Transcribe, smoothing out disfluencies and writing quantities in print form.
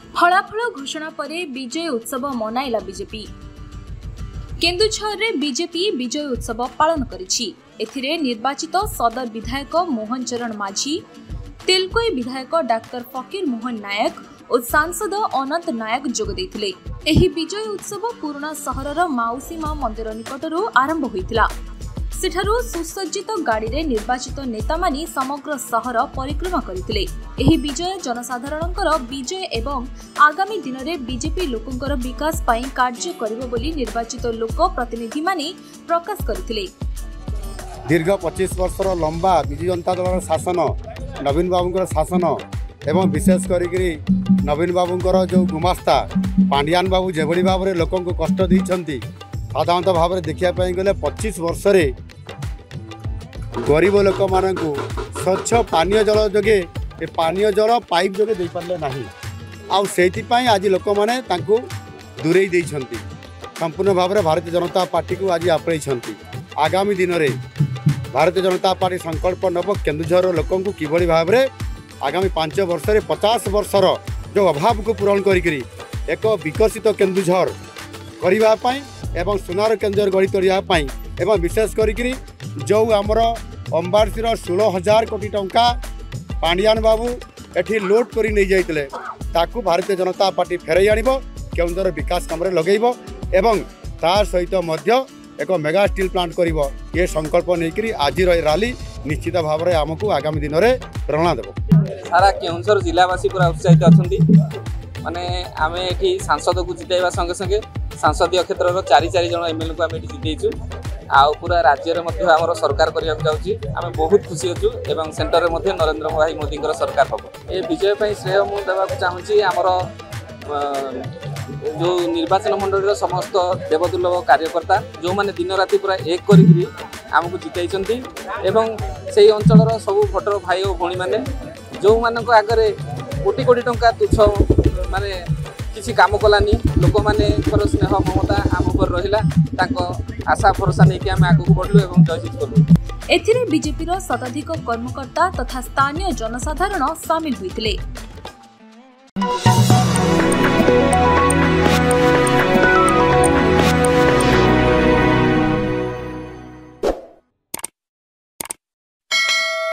फलाफल घोषणा पर विजय उत्सव मनाइला बीजेपी। केन्दुझर रे बीजेपी विजय उत्सव पालन करिछि। एथिरे निर्वाचित सदर विधायक मोहन चरण माझी, तेलकोई विधायक डाक्टर फकीर मोहन नायक और सांसद अनंत नायक जोग देथिले। एही विजय उत्सव पुराना सहरर माउसी मा मंदिर निकटरू आरंभ होइतिला। सेठारू सुसज्जित गाड़ी रे निर्वाचित नेता मानी समग्र सहर परिक्रमा करथिले। एही विजय जनसाधारणकर विजय एवं आगामी दिन में बीजेपी लोकंकर विकास पाई कार्य करिवो बोली निर्वाचित लोक प्रतिनिधि मानी प्रकाश करथिले। दीर्घ 25 वर्षर लंबा विजु जनता दल शासन, नवीन बाबूंकर शासन एवं विशेष करी नवीन बाबूंकर जो गुमास्ता पांडियान बाबू जेभली भाव में लोक कष्ट देइछंती, साधारणतः भाव में देखा गले 25 वर्ष गरीब लोक मान स्वच्छ पानीय जल जोगे पानीय जल पाइप जोगे दे पारे ना। आज लोक मैंने दूरे देइछंती। संपूर्ण भाव में भारतीय जनता पार्टी को आज आपणई। आगामी दिन में भारतीय जनता पार्टी संकल्प नब केन्दुझर लोक किभली भाव में आगामी 5 वर्ष 50 वर्षर जो अभाव को पूरण करी एक विकसित केन्दुझर करने एवं सुनार केन्दुझर गढ़ी तोड़ापी एवं विशेष करी जो आमर अंबारसी 16,000 कोटी टंका पांडियान बाबू एठी लोड कर नहीं जाइए ताकू भारतीय जनता पार्टी फेरई आनिब, केन्दुझर विकास काम लगेब एवं तार सहित मध्य एक मेगा स्टील प्लांट करिब। ये संकल्प नहीं आज रैली निश्चित भाव में आमको आगामी दिन में प्रेरणा देव। सारा केन्दुझर जिलावासी पूरा उत्साहित अच्छा माने आम ये सांसद को जिताइबा संगे संगे सांसदीय क्षेत्र 4 जन एमएलए को आम ये जितेचु। आउ पूरा राज्य में आम सरकार करने जाऊँगी। आम बहुत खुशी अच्छु एवं सेंटर में नरेंद्र भाई मोदी सरकार हम। ये विजय पर श्रेय मुझे देवाक चाहूँगी आमर जो निर्वाचन मंडल समस्त देवदुर्लभ कार्यकर्ता जो मैंने दिन राति पूरा एक करी आमको जिताई एवं से अंचल सबू भोटर भाई और भौणी मैंने जो मानक आगे कोटी कोटी टंका तुच्छ माने किसी काम कलानी लोक माने स्नेह ममता आम पर रहा आशा भरोसा नहीं कि आम आगे बढ़लु और जयजित कलु। एथिरे बीजेपी शताधिक कर्मकर्ता तथा स्थानीय जनसाधारण सामिल होइतिले।